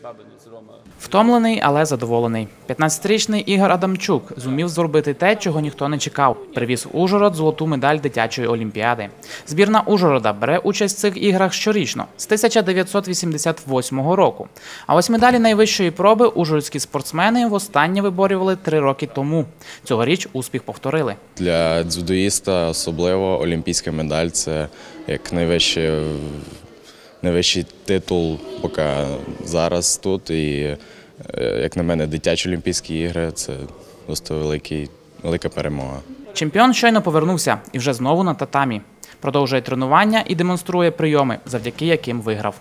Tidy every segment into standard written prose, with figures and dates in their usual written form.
Втомлений, але задоволений. 15-річний Ігор Адамчук зумів зробити те, чого ніхто не чекав. Привіз в Ужгород золоту медаль дитячої олімпіади. Збірна Ужгорода бере участь в цих іграх щорічно, з 1988 року. А ось медалі найвищої проби ужгородські спортсмени востаннє виборювали 3 роки тому. Цьогоріч успіх повторили. Для дзюдоїста особливо олімпійська медаль – це як найвищий титул поки зараз тут. І, як на мене, дитячі Олімпійські ігри – це просто велика перемога. Чемпіон щойно повернувся і вже знову на татамі. Продовжує тренування і демонструє прийоми, завдяки яким виграв.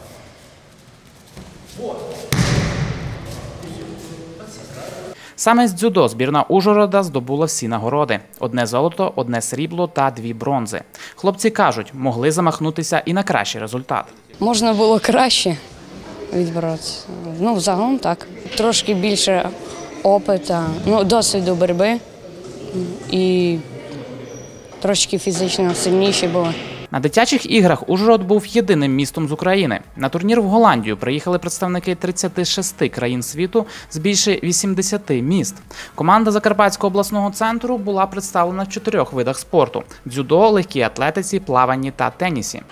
Саме з дзюдо збірна Ужгорода здобула всі нагороди. 1 золото, 1 срібло та 2 бронзи. Хлопці кажуть, могли замахнутися і на кращий результат. Можна було краще відбиратися. Загалом так. Трошки більше опиту, досвіду боротьби і трошки фізично сильніші були. На дитячих іграх Ужгород був єдиним містом з України. На турнір в Голландію приїхали представники 36 країн світу з більше 80 міст. Команда Закарпатського обласного центру була представлена в 4 видах спорту – дзюдо, легкій атлетиці, плаванні та тенісі.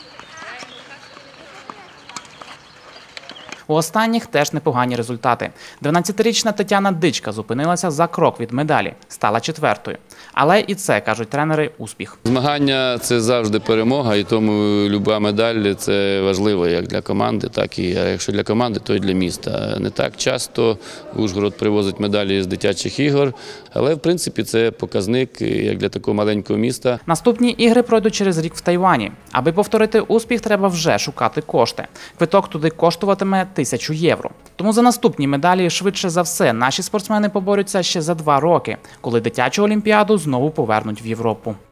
У останніх теж непогані результати. 12-річна Тетяна Дичка зупинилася за крок від медалі, стала 4-ю. Але і це, кажуть тренери, успіх. Змагання – це завжди перемога, і тому люба медаль – це важливо як для команди, так і якщо для команди, то і для міста. Не так часто Ужгород привозить медалі з дитячих ігор, але, в принципі, це показник як для такого маленького міста. Наступні ігри пройдуть через рік в Тайвані. Аби повторити успіх, треба вже шукати кошти. Квиток туди коштуватиме 1000 євро. Тому за наступні медалі, швидше за все, наші спортсмени поборються ще за 2 роки, коли дитячу олімпіаду знову повернуть в Європу.